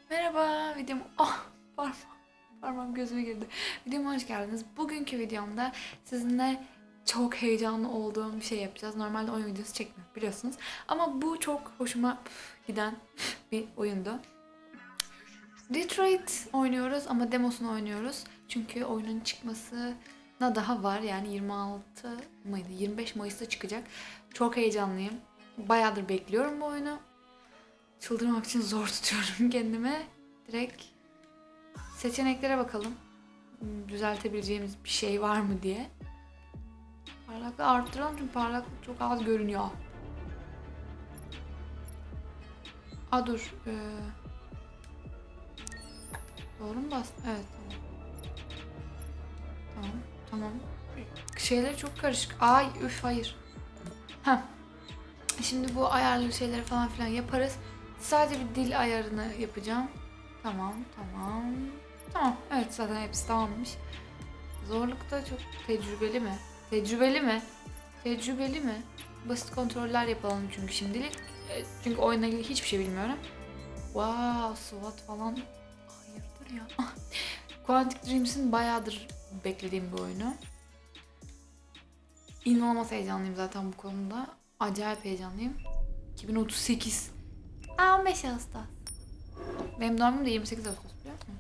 Merhaba, parmağım gözüme girdi. Videoma hoş geldiniz. Bugünkü videomda sizinle çok heyecanlı olduğum bir şey yapacağız. Normalde oyun videosu çekmiyorum biliyorsunuz. Ama bu çok hoşuma giden bir oyundu. Detroit oynuyoruz ama demosunu oynuyoruz. Çünkü oyunun çıkmasına daha var. Yani 26 mıydı? 25 Mayıs'ta çıkacak. Çok heyecanlıyım. Bayağıdır bekliyorum bu oyunu. Çıldırmak için zor tutuyorum kendime. Direkt seçeneklere bakalım. Düzeltebileceğimiz bir şey var mı diye. Parlaklığı arttıralım çünkü parlaklık çok az görünüyor. Dur. Doğru mu bastım? Evet tamam. Tamam. Şeyler çok karışık. Hayır. Heh. Şimdi bu ayarlı şeyleri falan filan yaparız. Sadece bir dil ayarını yapacağım. Tamam. Evet zaten hepsi tamammış. Zorlukta çok tecrübeli mi? Basit kontroller yapalım çünkü şimdilik. Çünkü oyunla ilgili hiçbir şey bilmiyorum. Wow, SWAT falan. Hayırdır ya. Quantic Dreams'in bayağıdır beklediğim bir oyunu. İnanılmaz heyecanlıyım zaten bu konuda. Acayip heyecanlıyım. 2038. 15 Ağustos. Benim doğum günüm de 28 Ağustos biliyor musunuz?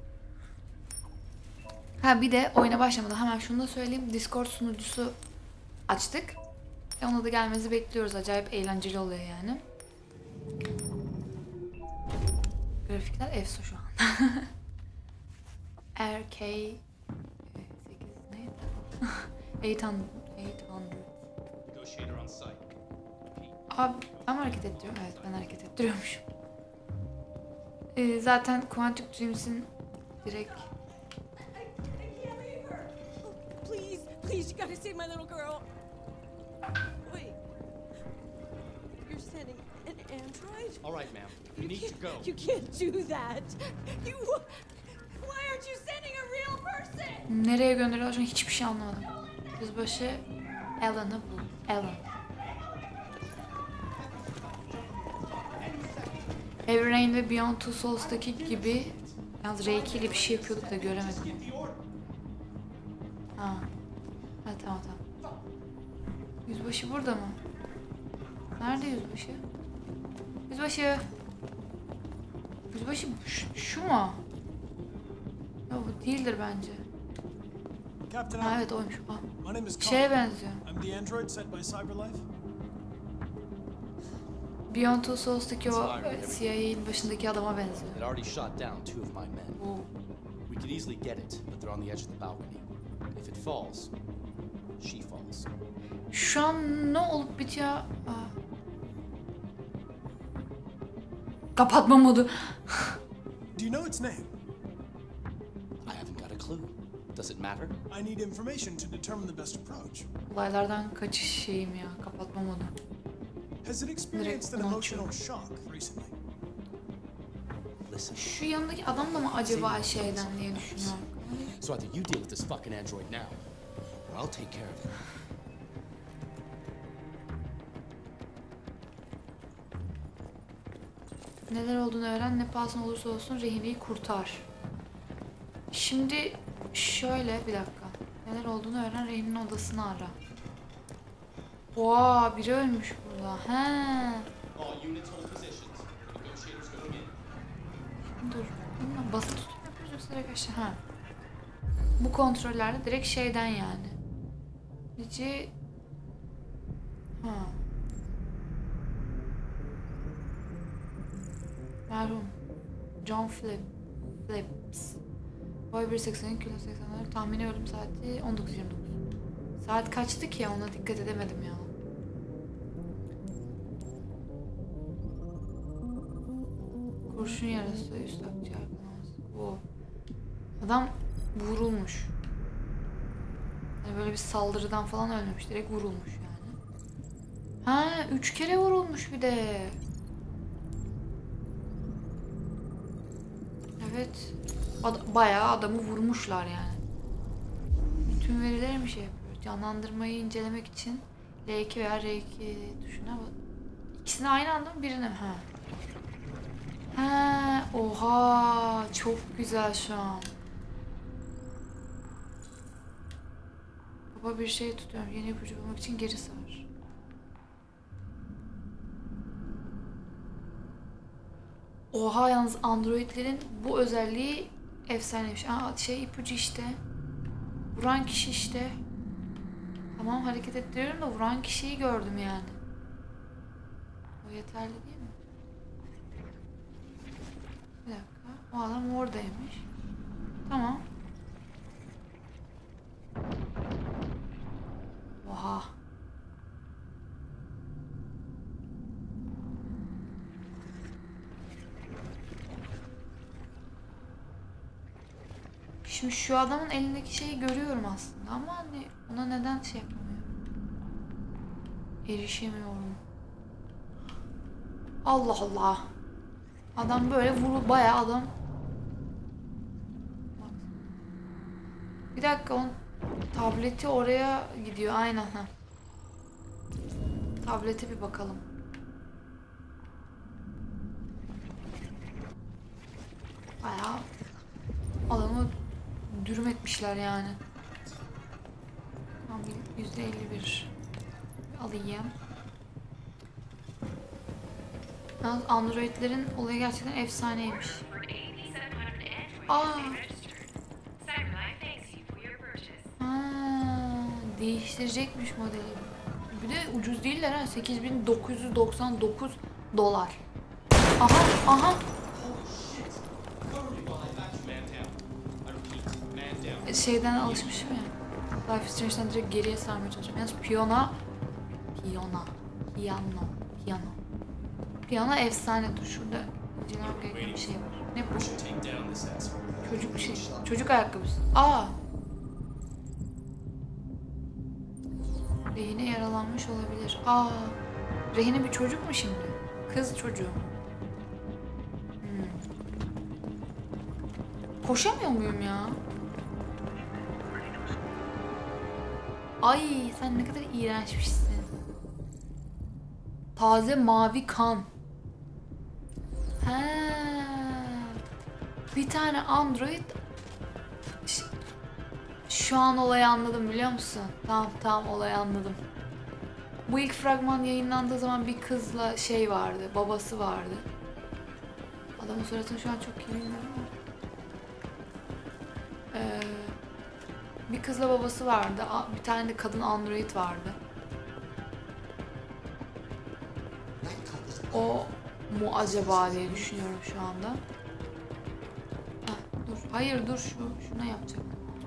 Bir de oyuna başlamadan hemen şunu da söyleyeyim. Discord sunucusu açtık. Ona da gelmenizi bekliyoruz. Acayip eğlenceli oluyor yani. Grafikler efso şu an. RK 8 neydi? 800. Abi ben hareket ettiriyorum. Evet ben hareket ettiriyormuşum. Zaten Quantic Dreams'in direkt Please, you gotta save my little girl. Wait. You're sending an android? All right, ma'am. You need to go. You can't do that. Why aren't you sending a real person? nereye gönderiyorlar şu an hiçbir şey anlamadım. Yüzbaşı Alan'ı bul. Alan. Heavy Rain ve Beyond Two Souls'taki gibi yalnız R2 ile bir şey yapıyorduk da göremedim. Tamam. Yüzbaşı burada mı? Nerede yüzbaşı? Yüzbaşı şu mu? Yok bu değildir bence. Evet oymuş. Şeye benziyor. Beyond Two Souls'taki o CIA'nin başındaki adama benziyor. It already shot down 2 of my men. We could easily get it, but they're on the edge of the balcony. If it falls, she falls. Şu an ne olup bitiyor? Kapatma modu. Do you know its name? I haven't got a clue. Does it matter? I need information to determine the best approach. Olaylardan kaçış şeyim ya. Kapatma modu. Has it experienced an emotional shock recently? Listen. Şu yanındaki adam da mı acaba şeyden diye düşünüyorum. So either you deal with this fucking android now, or I'll take care of it. Neler olduğunu öğren, ne pahasına olursa olsun rehineyi kurtar. Şimdi şöyle bir dakika. Neler olduğunu öğren, rehinenin odasını ara. Biri ölmüş burada. Dur. Bununla basılı tutup yapıyoruz yoksa direkt aşağı. Bu kontrollerde direkt şeyden yani. Merhum. John Phillips. Boy 1.80, kilo 80'ler. Tahmini ölüm saati 19.29. Saat kaçtı ki? Ona dikkat edemedim ya. Kurşun yarası, üst akciğer kanaması. Adam vurulmuş. Yani böyle bir saldırıdan falan ölmemiş. Direkt vurulmuş yani. 3 kere vurulmuş bir de. Evet. Bayağı adamı vurmuşlar yani. Bütün verileri mi şey yapıyor? Canlandırmayı incelemek için L2 veya R2 tuşuna bak. İkisini aynı anda mı? Birini mi? Oha. Oha, çok güzel şu an. Baba bir şey tutuyorum. Yeni ipucu bulmak için geri sar. Oha, yalnız androidlerin bu özelliği efsaneymiş. Aa, şey ipucu işte. Vuran kişi işte. Tamam, hareket ettiriyorum da vuran kişiyi gördüm yani. O yeterli değil mi? Bir dakika. O adam oradaymış. Tamam. Oha. Şimdi şu adamın elindeki şeyi görüyorum aslında ama hani ona neden şey yapamıyorum? Erişemiyorum. Allah Allah. Adam böyle bayağı adam. Bak. Bir dakika, onun tableti oraya gidiyor aynen ha. Tablete bir bakalım. Bayağı adamı dürüm etmişler yani. Tamam, %51 alayım. Yalnız androidlerin olayı gerçekten efsaneymiş. Aa. Değiştirecekmiş modeli. Bir de ucuz değiller ha. 8.999 dolar. Aha, aha. Şeyden alışmışım ya. Life is Strange'den direkt geriye sarmaya çalışıyorum. Yalnız piyano efsane. Dur, şurada incelemem gereken bir şey var. Ne bu? Çocuk şey. Çocuk ayakkabısı. Aa. Rehine yaralanmış olabilir. Aa. Rehine bir çocuk mu şimdi? Kız çocuğu. Koşamıyor muyum ya? Ay, sen ne kadar iğrençmişsin. Taze mavi kan. He. Bir tane android. Şu an olayı anladım, biliyor musun? Tamam, olayı anladım. Bu ilk fragman yayınlandığı zaman bir kızla şey vardı, babası vardı. Adamın suratını şu an çok iyi bilmiyorum ama. Bir kızla babası vardı. Bir tane de kadın android vardı. O mu acaba diye düşünüyorum şu anda. Heh, dur. Hayır, dur, şuna yapacağım.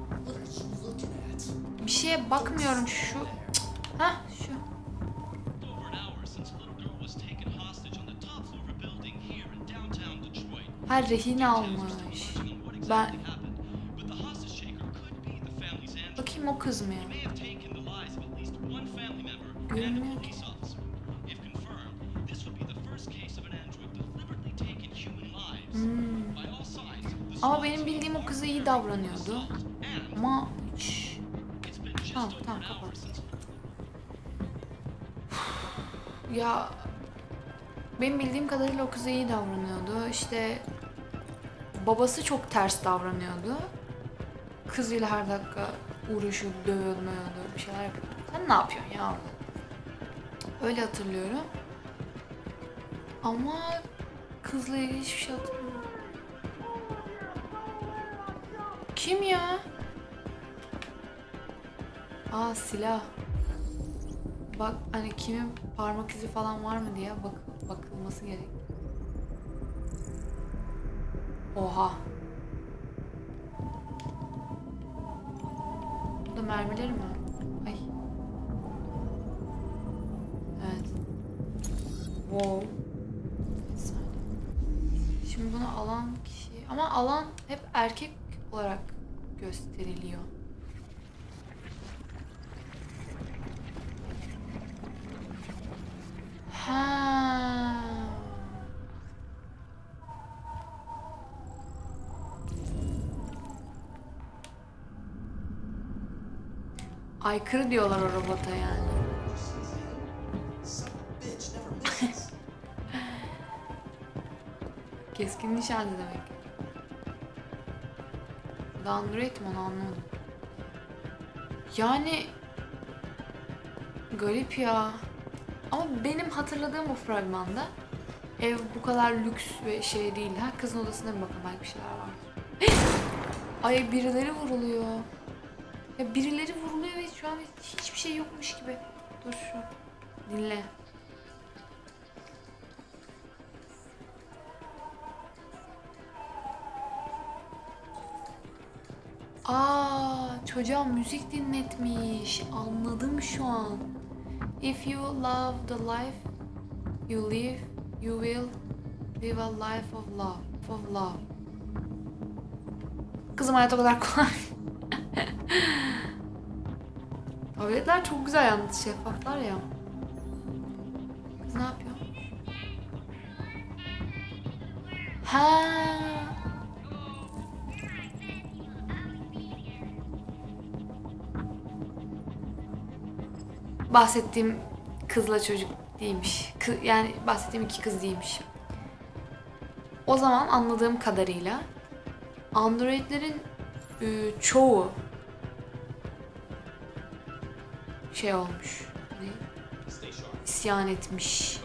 Bir şeye bakmıyorum şu. Heh, şu. Ha, rehin almış. Ben... Bakayım, o kız mı ya? Görünmüyor ki. Ama benim bildiğim o kıza iyi davranıyordu. Ama... Tamam, kapat. Ya... Benim bildiğim kadarıyla o kıza iyi davranıyordu. İşte... Babası çok ters davranıyordu. Kızıyla her dakika uğraşıyordu, dövüyordu, bir şeyler yapıyordu. Sen ne yapıyorsun ya? Öyle hatırlıyorum. Ama kızla ilgili hiçbir şey hatırlamıyorum. Kim ya? Aa, silah. Bak, hani kimin parmak izi falan var mı diye bakılması gerek. Oha. Bu da mermileri mi? Ay. Evet. Wow. Şimdi bunu alan kişi... Ama alan hep erkek olarak gösteriliyor. Ha. Aykırı diyorlar o robota yani. Keskin nişancı demek. Android mi onu anlamadım. Yani garip ya. Ama benim hatırladığım o fragmanda ev bu kadar lüks ve şey değil. Ha, kızın odasına bir bakın, belki bir şeyler var. Ay, birileri vuruluyor. Ya birileri vuruluyor ve şu an hiçbir şey yokmuş gibi. Dur şu. Dinle. Çocuğa müzik dinletmiş. Anladım şu an. If you love the life you live, you will live a life of love. Of love. Kızım, hayat o kadar kolay. Tabletler çok güzel yalnız, şeffaflar ya. Kız ne yapıyor? Ha. Bahsettiğim kızla çocuk değilmiş. Yani bahsettiğim iki kız değilmiş. O zaman anladığım kadarıyla androidlerin çoğu şey olmuş. Hani isyan etmiş.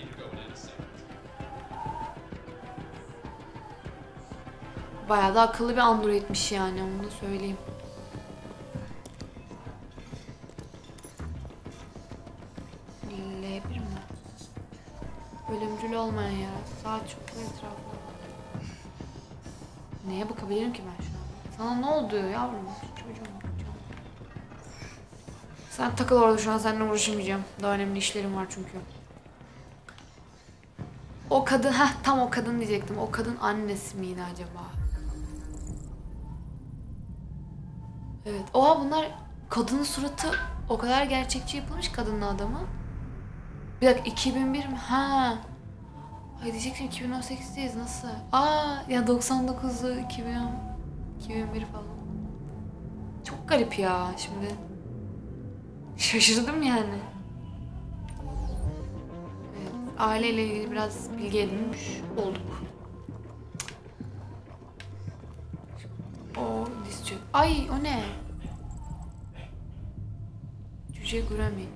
Bayağı da akıllı bir androidmiş yani, onu da söyleyeyim. L1 mi? Ölümcül olmayan yara. Sağ çoklu etrafına. Neye bakabilirim ki ben şu an? Sana ne oldu yavrum? Çocuğum. Sen takıl orada, şu an seninle uğraşamayacağım. Daha önemli işlerim var çünkü. O kadın, tam o kadın diyecektim. O kadın annesi miydi acaba? Evet. Oha, bunlar kadının suratı o kadar gerçekçi yapılmış, kadınla adamın. Bir dakika, 2001 mi? Ha. Ay diyecektim 2018'deyiz, nasıl? Ya 99'u 2001 falan. Çok garip ya şimdi. Şaşırdım yani. Evet, aileyle ilgili biraz bilgi edinmiş olduk. O diz çök. Ay o ne? Cüce Gurami.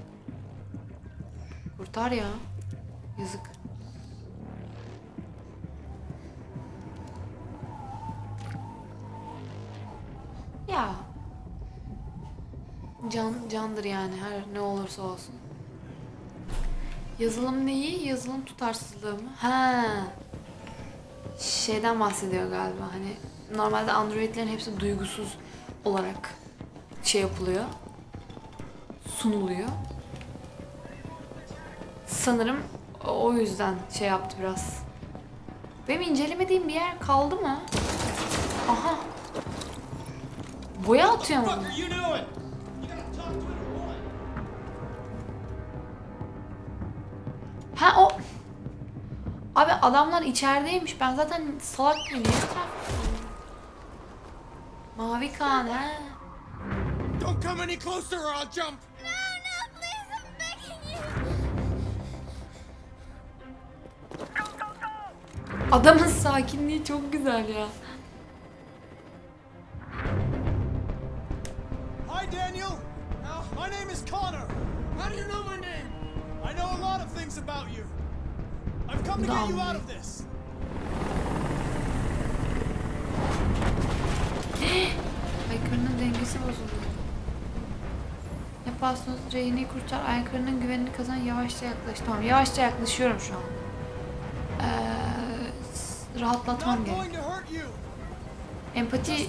Kurtar ya. Yazık. Ya. Candır yani, her ne olursa olsun. Yazılım neyi? Yazılım tutarsızlığı mı? Ha. Şeyden bahsediyor galiba, hani normalde androidlerin hepsi duygusuz olarak şey yapılıyor. Sunuluyor. Sanırım o yüzden şey yaptı biraz. Benim incelemediğim bir yer kaldı mı? Aha. Boya atıyor mu? Ha o. Abi adamlar içerideymiş. Ben zaten salak mıyım? Niye Mavi kan ha. Don't come any closer or I'll jump. No, please, I'm begging you. Adamın sakinliği çok güzel ya. Hi, Daniel. My name is Connor. How do you know my name? I know a lot of things about you. I've come to get you out of this. Aykırı'nın dengesi bozuldu. Ne yapıyorsunuz? Rehineyi kurtar. Aykırı'nın güvenini kazan. Yavaşça yaklaş. Tamam, yavaşça yaklaşıyorum şu an. Rahatlatmam gerek. Empati...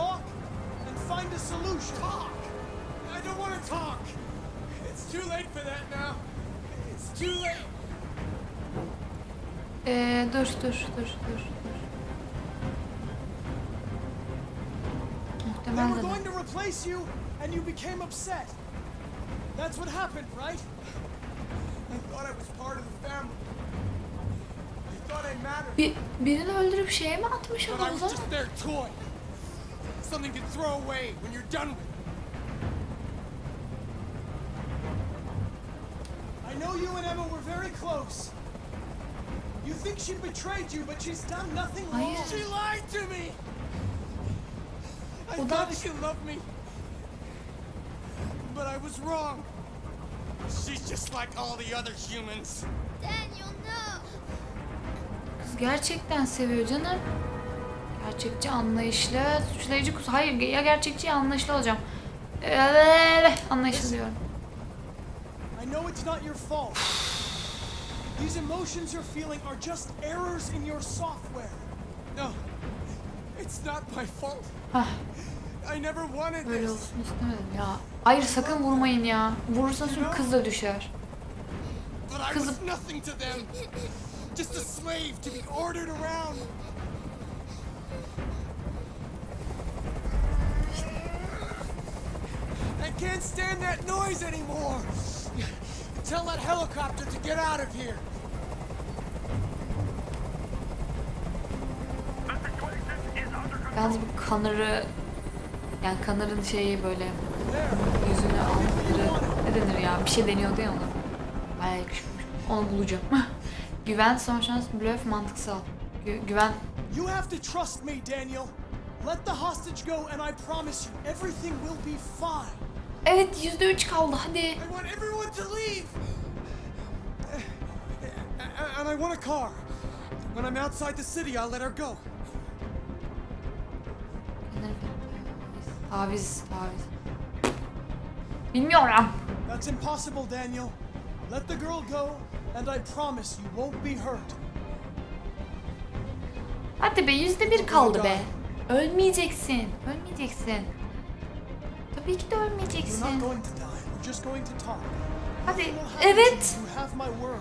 Dur. They were Muhtemelen de. going to replace you, and you became upset. That's what happened, right? I thought I was part of the family. I thought I mattered. Birini öldürüp şeye mi atmış But I was havuza? just their toy. Something to throw away when you're done with it. I know you and Emma were very close. You think she betrayed you, but she's done nothing Hayır. wrong. She lied to me. I O da- thought she loved me, but I was wrong. She's just like all the other humans. Daniel, no. Kız gerçekten seviyor canım. Gerçekçi, anlayışlı, suçlayıcı kus. Hayır, ya gerçekçi ya anlayışlı olacağım. Anlayışlı diyorum. I know it's not your fault. These emotions you're feeling are just errors in your software. No, it's not my fault. Hah, I never wanted böyle this. olsun istemedim ya. Hayır, sakın vurmayın ya. Vurursanız şimdi kız da düşer. But I Kızım- was nothing to them. Just a slave to be ordered around. I can't stand that noise anymore. Tell that helicopter to get out of here. Yalnız bu Connor'ı, yani Connor'ın şeyi böyle There. yüzünü aldıkları, ne denir ya, bir şey deniyordu ya ona. Bayağı yakışmış. Onu bulacağım. Güven, son şans, blöf, mantıksal. Güven. You have to trust me, Daniel. Let the hostage go and I promise you everything will be fine. Evet, %3 kaldı, hadi. I want everyone to leave. And I want a car. When I'm outside the city, I'll let her go. Taviz. Bilmiyorum. That's impossible, Daniel. Let the girl go, and I promise you won't be hurt. Hadi be, %1 kaldı be. Ölmeyeceksin. Tabii ki de We're not ölmeyeceksin. going to die. We're just going to talk. Hadi. Nothing will happen to Evet. you. You have my word.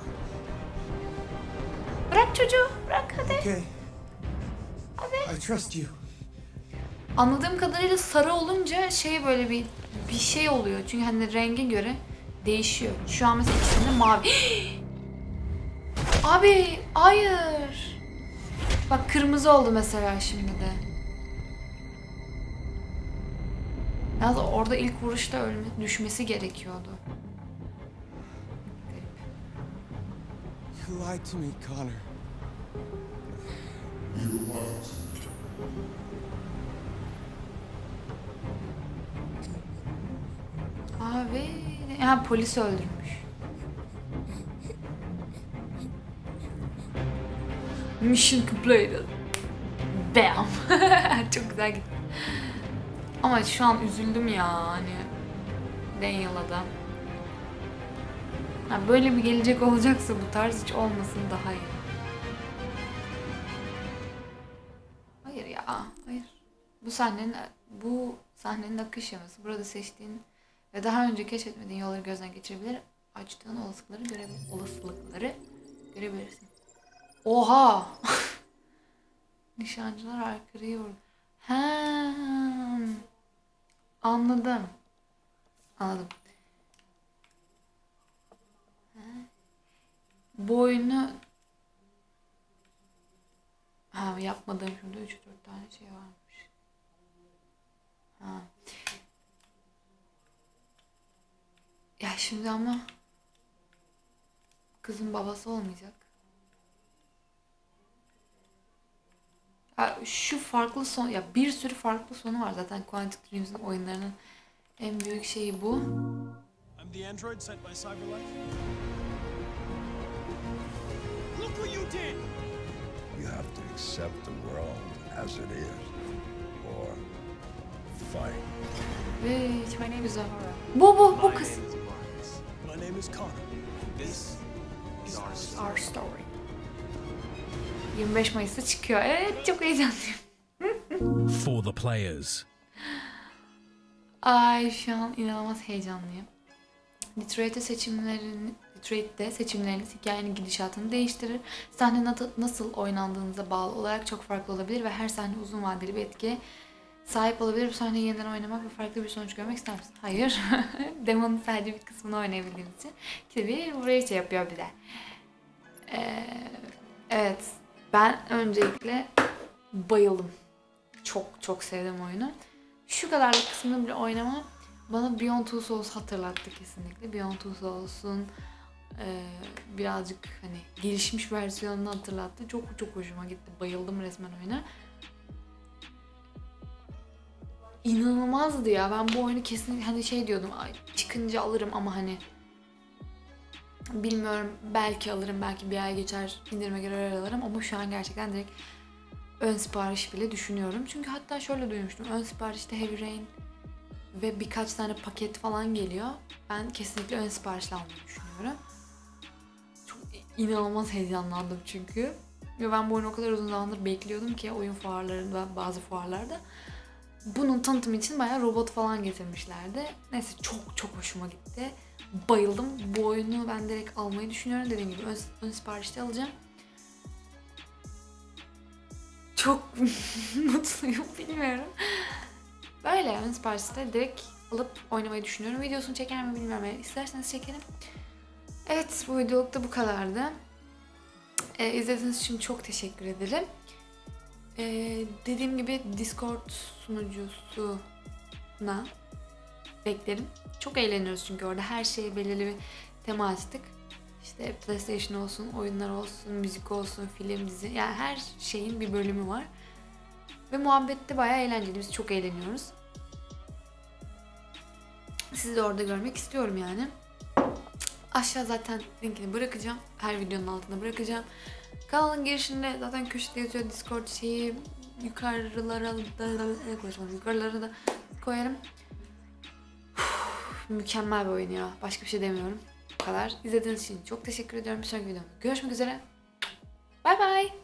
Bırak çocuğu. Bırak hadi. Okay. Hadi. I trust you. Anladığım kadarıyla sarı olunca şey böyle bir şey oluyor. Çünkü hani renge göre değişiyor. Şu an mesela ikisinde mavi. Abi hayır. Bak kırmızı oldu mesela şimdi de. Yalnız orada ilk vuruşta düşmesi gerekiyordu. Garip. You lied to me, Connor. Abi, ha polis öldürmüş. Mission completed. Bam. Çok güzel gitti. Ama şu an üzüldüm ya hani Daniel'a da. Ha, böyle bir gelecek olacaksa bu tarz hiç olmasın daha iyi. Hayır ya, hayır. Bu sahnenin akış yaması. Burada seçtiğin ve daha önce keşfetmediğin yolları gözden geçirebilir, açtığın olasılıkları görebilirsin. Oha! Nişancılar arkarıyı vurdu. Anladım. Bu oyunu yapmadığım şurada 3-4 tane şey varmış. Ya şimdi ama kızın babası olmayacak. Ya şu farklı son, ya bir sürü farklı sonu var zaten Quantic Dreams'in oyunlarının en büyük şeyi bu. I'm the android sent by Cyberlife. Look what you did! You have to accept the world as it is, or fight. Ve güzel. Bu kız. My name is Connor. This is Our Story. 25 Mayıs'ta çıkıyor. Evet, çok heyecanlıyım. For the players. Ay şu an inanılmaz heyecanlıyım. Detroit'te seçimleriniz hikayenin gidişatını değiştirir. Sahne nasıl oynandığınıza bağlı olarak çok farklı olabilir ve her sahne uzun vadeli bir etkiye sahip olabilir. Bu sahneyi yeniden oynamak ve farklı bir sonuç görmek ister misin? Hayır. Demonun sadece bir kısmını oynayabildiğimiz için. İşte buraya şey yapıyor bir de. Evet. Ben öncelikle bayıldım. Çok sevdim oyunu. Şu kadarlık kısmını bile oynamam bana Beyond Two Souls hatırlattı kesinlikle. Beyond Two Souls'un birazcık hani gelişmiş versiyonunu hatırlattı. Çok çok hoşuma gitti. Bayıldım resmen oyuna. İnanılmazdı ya. Ben bu oyunu kesin hani şey diyordum. Ay, çıkınca alırım ama hani bilmiyorum, belki alırım, belki bir ay geçer, indirime girer alırım ama şu an gerçekten direkt ön sipariş bile düşünüyorum. Çünkü hatta şöyle duymuştum. Ön siparişte Heavy Rain ve birkaç tane paket falan geliyor. Ben kesinlikle ön siparişle almayı düşünüyorum. Çok inanılmaz heyecanlandım çünkü. Ve ben bu oyunu o kadar uzun zamandır bekliyordum ki oyun fuarlarında, bazı fuarlarda. Bunun tanıtımı için bayağı robot falan getirmişlerdi. Neyse çok çok hoşuma gitti. Bayıldım. Bu oyunu ben direkt almayı düşünüyorum. Dediğim gibi ön siparişte alacağım. Çok mutluyum, bilmiyorum. Böyle ön siparişte direkt alıp oynamayı düşünüyorum. Videosunu çeker mi bilmiyorum. İsterseniz çekerim. Evet, bu videoluk da bu kadardı. İzlediğiniz için çok teşekkür ederim. Dediğim gibi Discord sunucusuna beklerim. Çok eğleniyoruz çünkü orada her şeye belirli bir tema açtık. İşte PlayStation olsun, oyunlar olsun, müzik olsun, film, dizi, yani her şeyin bir bölümü var. Ve muhabbette bayağı eğlenceli. Biz çok eğleniyoruz. Sizi de orada görmek istiyorum yani. Aşağı zaten linkini bırakacağım. Her videonun altına bırakacağım. Kanalın girişinde zaten köşede yazıyor Discord şeyi. Yukarılara da koyarım. Mükemmel bir oyun ya. Başka bir şey demiyorum. Bu kadar. İzlediğiniz için çok teşekkür ediyorum. Bir sonraki videomda görüşmek üzere. Bay bay.